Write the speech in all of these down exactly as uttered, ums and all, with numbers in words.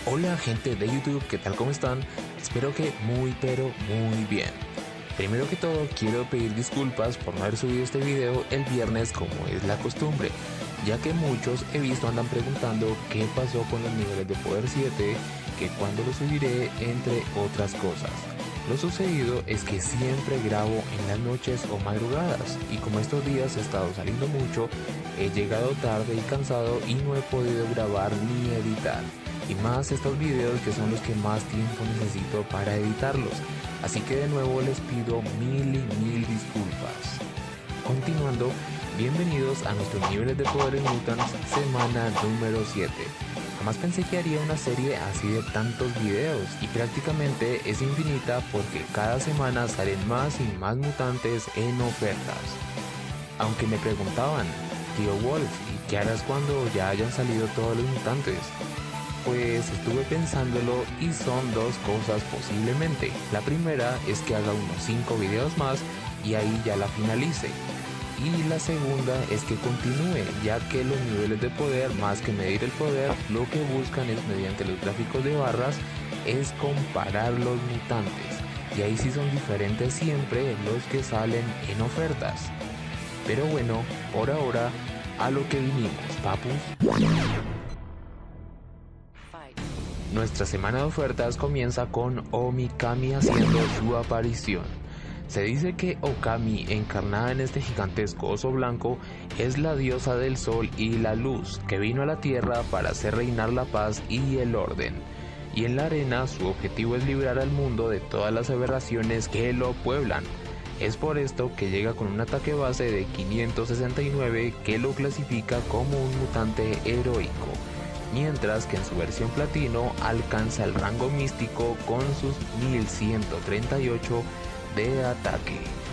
Hola gente de YouTube, ¿qué tal? ¿Cómo están? Espero que muy pero muy bien. Primero que todo quiero pedir disculpas por no haber subido este video el viernes como es la costumbre, ya que muchos he visto andan preguntando qué pasó con los niveles de poder siete, que cuándo lo subiré, entre otras cosas. Lo sucedido es que siempre grabo en las noches o madrugadas, y como estos días he estado saliendo mucho, he llegado tarde y cansado y no he podido grabar ni editar. Y más estos videos que son los que más tiempo necesito para editarlos, así que de nuevo les pido mil y mil disculpas. Continuando, bienvenidos a nuestros niveles de poder en Mutants semana número siete. Jamás pensé que haría una serie así de tantos videos, y prácticamente es infinita porque cada semana salen más y más mutantes en ofertas. Aunque me preguntaban, tío Wolf, ¿y qué harás cuando ya hayan salido todos los mutantes? Pues estuve pensándolo y son dos cosas posiblemente. La primera es que haga unos cinco videos más y ahí ya la finalice. Y la segunda es que continúe, ya que los niveles de poder, más que medir el poder, lo que buscan es, mediante los gráficos de barras, es comparar los mutantes. Y ahí sí son diferentes siempre los que salen en ofertas. Pero bueno, por ahora, a lo que vinimos, papus. Nuestra semana de ofertas comienza con Omikami haciendo su aparición. Se dice que Okami, encarnada en este gigantesco oso blanco, es la diosa del sol y la luz, que vino a la tierra para hacer reinar la paz y el orden. Y en la arena su objetivo es librar al mundo de todas las aberraciones que lo pueblan. Es por esto que llega con un ataque base de quinientos sesenta y nueve que lo clasifica como un mutante heroico, mientras que en su versión platino alcanza el rango místico con sus mil ciento treinta y ocho de ataque.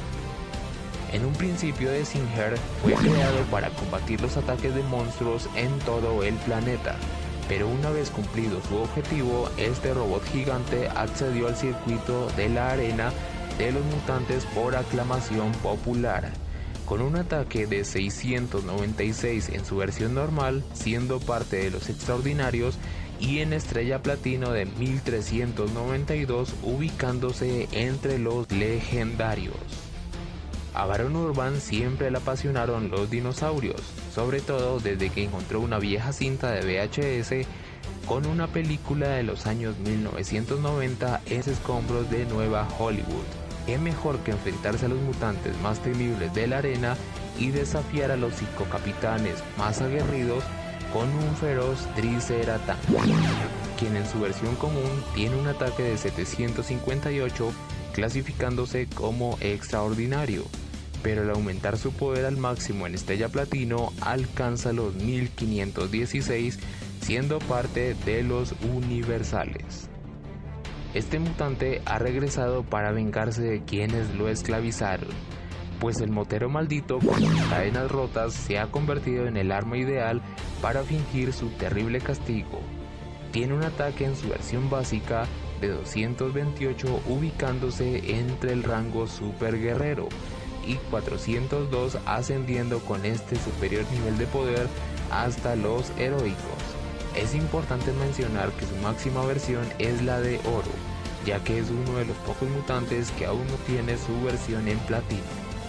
En un principio Desinger fue creado para combatir los ataques de monstruos en todo el planeta, pero una vez cumplido su objetivo, este robot gigante accedió al circuito de la arena de los mutantes por aclamación popular, con un ataque de seiscientos noventa y seis en su versión normal, siendo parte de los extraordinarios, y en estrella platino de mil trescientos noventa y dos, ubicándose entre los legendarios. A Baron Urban siempre le apasionaron los dinosaurios, sobre todo desde que encontró una vieja cinta de V H S con una película de los años mil novecientos noventa en escombros de Nueva Hollywood. Qué mejor que enfrentarse a los mutantes más temibles de la arena y desafiar a los cinco capitanes más aguerridos con un feroz Triceratops, quien en su versión común tiene un ataque de setecientos cincuenta y ocho, clasificándose como extraordinario, pero al aumentar su poder al máximo en estrella platino alcanza los mil quinientos dieciséis, siendo parte de los universales. Este mutante ha regresado para vengarse de quienes lo esclavizaron, pues el motero maldito con sus cadenas rotas se ha convertido en el arma ideal para fingir su terrible castigo. Tiene un ataque en su versión básica de doscientos veintiocho, ubicándose entre el rango super guerrero, y cuatrocientos dos, ascendiendo con este superior nivel de poder hasta los heroicos. Es importante mencionar que su máxima versión es la de oro, ya que es uno de los pocos mutantes que aún no tiene su versión en platino.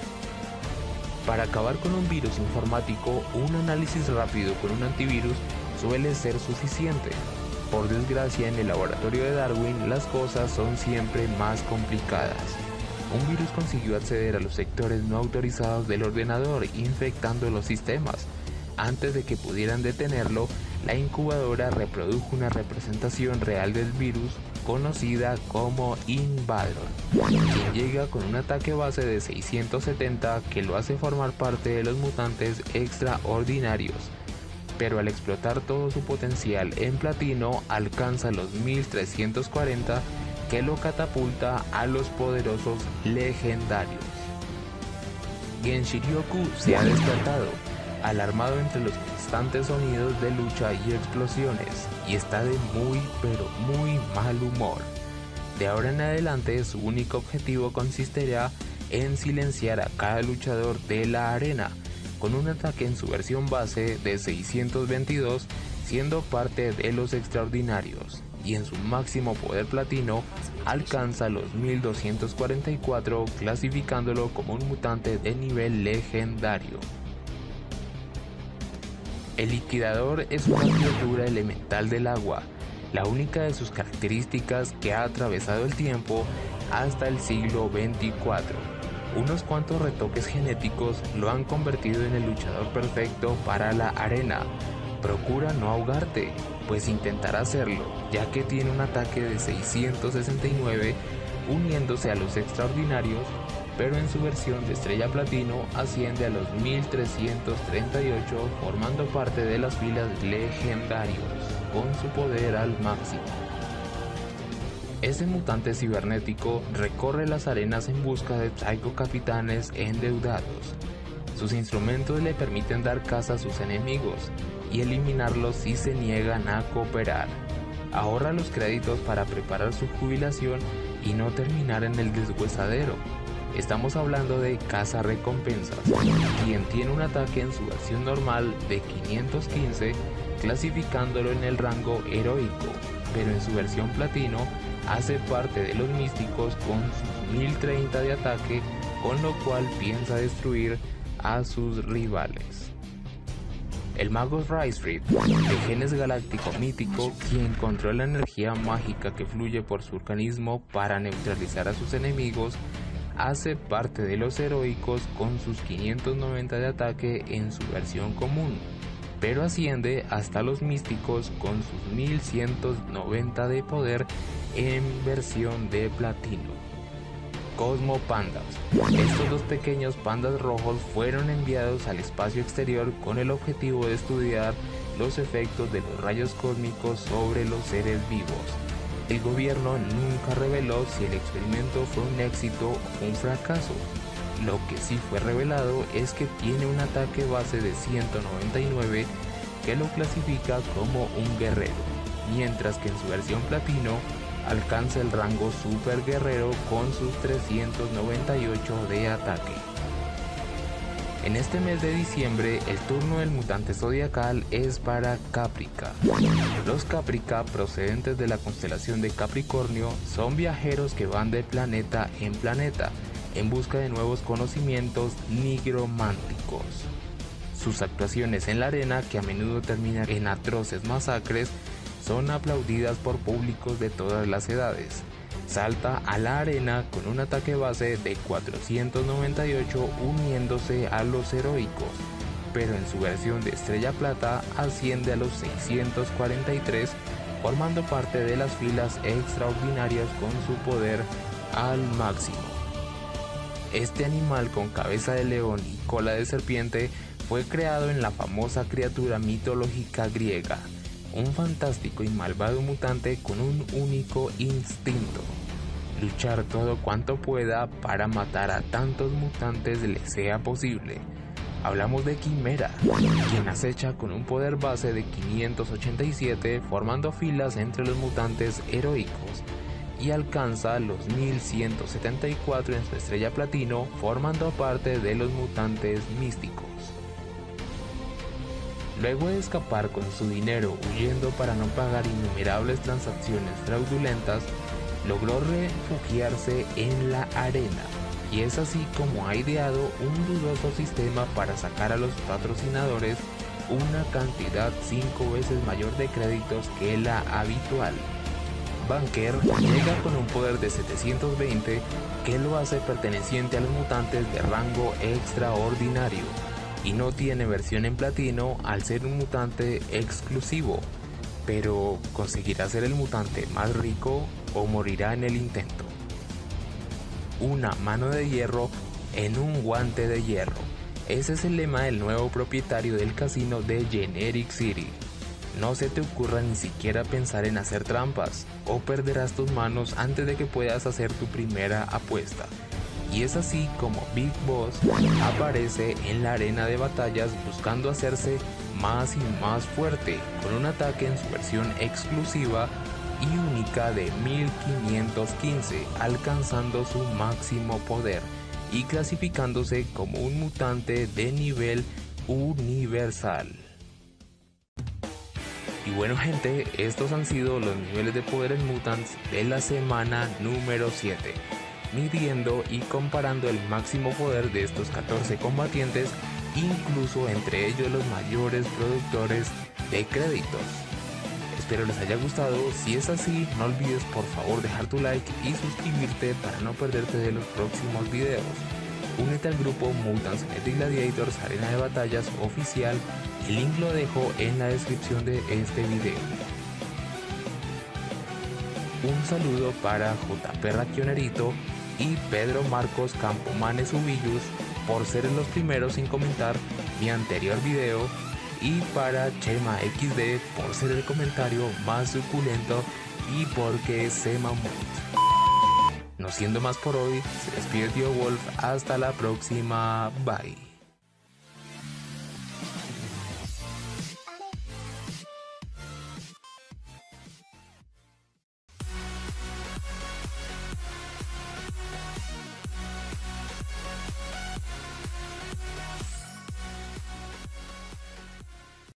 Para acabar con un virus informático, un análisis rápido con un antivirus suele ser suficiente. Por desgracia, en el laboratorio de Darwin las cosas son siempre más complicadas. Un virus consiguió acceder a los sectores no autorizados del ordenador, infectando los sistemas. Antes de que pudieran detenerlo, la incubadora reprodujo una representación real del virus conocida como Invadron, quien llega con un ataque base de seiscientos setenta que lo hace formar parte de los mutantes extraordinarios, pero al explotar todo su potencial en platino alcanza los mil trescientos cuarenta, que lo catapulta a los poderosos legendarios. Genshiryoku se ha despertado, alarmado entre los constantes sonidos de lucha y explosiones, y está de muy pero muy mal humor. De ahora en adelante su único objetivo consistirá en silenciar a cada luchador de la arena, con un ataque en su versión base de seiscientos veintidós, siendo parte de los extraordinarios, y en su máximo poder platino alcanza los mil doscientos cuarenta y cuatro, clasificándolo como un mutante de nivel legendario. El Liquidador es una criatura elemental del agua, la única de sus características que ha atravesado el tiempo hasta el siglo veinticuatro. Unos cuantos retoques genéticos lo han convertido en el luchador perfecto para la arena. Procura no ahogarte, pues intentará hacerlo, ya que tiene un ataque de seiscientos sesenta y nueve, uniéndose a los extraordinarios, pero en su versión de estrella platino asciende a los mil trescientos treinta y ocho, formando parte de las filas legendarios, con su poder al máximo. Este mutante cibernético recorre las arenas en busca de Psycho Capitanes endeudados. Sus instrumentos le permiten dar caza a sus enemigos y eliminarlos si se niegan a cooperar. Ahorra los créditos para preparar su jubilación y no terminar en el deshuesadero. Estamos hablando de Caza Recompensas, quien tiene un ataque en su versión normal de quinientos quince, clasificándolo en el rango heroico, pero en su versión platino hace parte de los místicos con sus mil treinta de ataque, con lo cual piensa destruir a sus rivales. El mago Ricefried, de genes galáctico mítico, quien controla la energía mágica que fluye por su organismo para neutralizar a sus enemigos, hace parte de los heroicos con sus quinientos noventa de ataque en su versión común, pero asciende hasta los místicos con sus mil ciento noventa de poder en versión de platino. Cosmo Pandas. Estos dos pequeños pandas rojos fueron enviados al espacio exterior con el objetivo de estudiar los efectos de los rayos cósmicos sobre los seres vivos. El gobierno nunca reveló si el experimento fue un éxito o un fracaso. Lo que sí fue revelado es que tiene un ataque base de ciento noventa y nueve que lo clasifica como un guerrero, mientras que en su versión platino alcanza el rango super guerrero con sus trescientos noventa y ocho de ataque. En este mes de diciembre, el turno del mutante zodiacal es para Caprica. Los Caprica, procedentes de la constelación de Capricornio, son viajeros que van de planeta en planeta en busca de nuevos conocimientos nigrománticos. Sus actuaciones en la arena, que a menudo terminan en atroces masacres, son aplaudidas por públicos de todas las edades. Salta a la arena con un ataque base de cuatrocientos noventa y ocho, uniéndose a los heroicos, pero en su versión de estrella plata asciende a los seiscientos cuarenta y tres, formando parte de las filas extraordinarias con su poder al máximo. Este animal con cabeza de león y cola de serpiente fue creado en la famosa criatura mitológica griega, un fantástico y malvado mutante con un único instinto: luchar todo cuanto pueda para matar a tantos mutantes le sea posible. Hablamos de Quimera, quien acecha con un poder base de quinientos ochenta y siete, formando filas entre los mutantes heroicos, y alcanza los mil ciento setenta y cuatro en su estrella platino, formando parte de los mutantes místicos. Luego de escapar con su dinero huyendo para no pagar innumerables transacciones fraudulentas, logró refugiarse en la arena, y es así como ha ideado un dudoso sistema para sacar a los patrocinadores una cantidad cinco veces mayor de créditos que la habitual. Banker llega con un poder de setecientos veinte que lo hace perteneciente a los mutantes de rango extraordinario, y no tiene versión en platino al ser un mutante exclusivo, pero ¿conseguirá ser el mutante más rico o morirá en el intento? Una mano de hierro en un guante de hierro. Ese es el lema del nuevo propietario del casino de Generic City. No se te ocurra ni siquiera pensar en hacer trampas, o perderás tus manos antes de que puedas hacer tu primera apuesta. Y es así como Big Boss aparece en la arena de batallas buscando hacerse más y más fuerte, con un ataque en su versión exclusiva y única de mil quinientos quince, alcanzando su máximo poder y clasificándose como un mutante de nivel universal. Y bueno gente, estos han sido los niveles de poder en Mutants de la semana número siete, midiendo y comparando el máximo poder de estos catorce combatientes, incluso entre ellos los mayores productores de créditos. Espero les haya gustado. Si es así, no olvides por favor dejar tu like y suscribirte para no perderte de los próximos videos. Únete al grupo Mutants Genetic Gladiators Arena de Batallas oficial, el link lo dejo en la descripción de este video. Un saludo para J P Racionerito y Pedro Marcos Campomanes Ubillus por ser los primeros en comentar mi anterior video, y para Chema equis de por ser el comentario más suculento y porque se mamó. No siendo más por hoy, se despide Tío Wolf, hasta la próxima, bye.